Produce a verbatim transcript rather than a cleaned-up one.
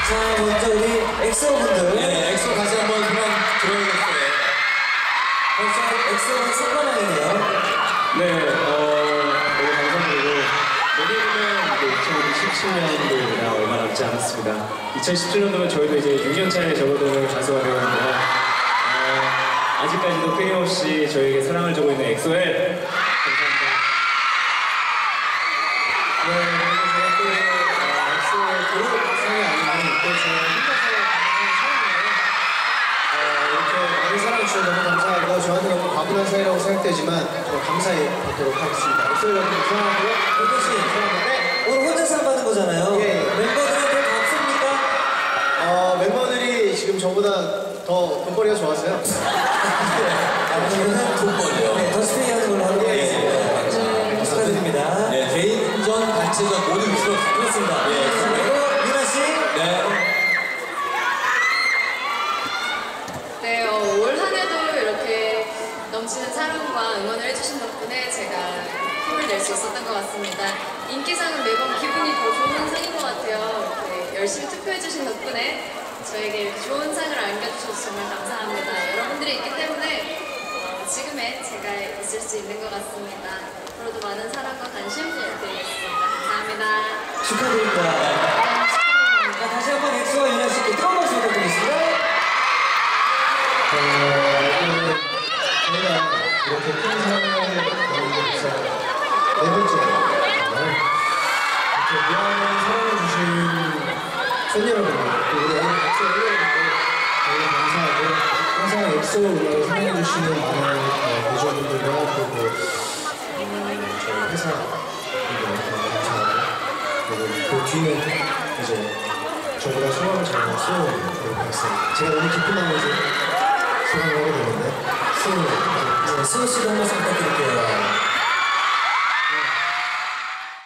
자, 먼저 우리 엑소 분들. 네, 엑소 다시 한번 그만 들어야겠어요. 벌써 엑소는 생방이네요. 네, 어, 너무 감사드리고 내년이면 이제 이천십칠 년도가 얼마 남지 않았습니다. 이천십칠 년도면 저희도 이제 육 년 차에 접어드는 가수가 되었는데요. 어, 아직까지도 끊임없이 저에게 사랑을 주고 있는 엑소엘 감사합니다. 네, 그리고 제가 또 어, 엑소의 그룹상이 아니고 또 제 혼자서 어, 이렇게 많은 사랑 주셔서 너무 감사하고 저한테 너무 과분한 사이라고 생각되지만 정말 감사히 받도록 하겠습니다. 엑소 여러분 사랑하고요. 호동 씨, 사랑합니다. 네. 오늘 혼자 상 받는 거잖아요. 예. 멤버들한테 갚습니까? 어, 멤버들이 지금 저보다 더 돈벌이가 좋았어요. 아, 그러면 돈벌이요. 네, 더 스페인 하는 걸로 하도록 예, 하겠습니다. 네, 축하드립니다. 네, 개인전, 단체전 모두 위주로 그렇습니다. 예, 그리고 유나 씨. 네. 네, 어, 올 한 해도 이렇게 넘치는 사랑과 응원을 해주신 덕분에 제가 힘을 낼 수 있었던 것 같습니다. 인기상은 매번 기분이 더 좋은 상인 것 같아요. 이렇게 열심히 투표해주신 덕분에 저에게 이렇게 좋은 상을 안겨주셔서 정말 감사합니다. 여러분들이 있기 때문에 어, 지금의 제가 있을 수 있는 것 같습니다. 앞으로도 많은 사랑과 관심 부탁드리겠습니다. 감사합니다. 축하드립니다. 자, 다시 한번 엑소와 유나 씨께 뜨거운 박수 부탁드리겠습니다. 어, 저희가 이렇게 큰 사랑을 받는 게 벌써 네 번째예요. 이렇게 무한한 사랑을 주신 팬 여러분들, 또 우리 엑소 여러분들 너무 감사하고 항상 엑소 음악을 사랑해주시는 많은 어, 배주분들과 그리고 음, 저희 회사 분들 너무 감사하고 그리고 그 뒤는 이제 저보다 소감을 잘 쓰는 그런 박사 제가 너무 기쁜 마음에서 소감을 하게 되는데 수호 네, 수호 씨도 한 말씀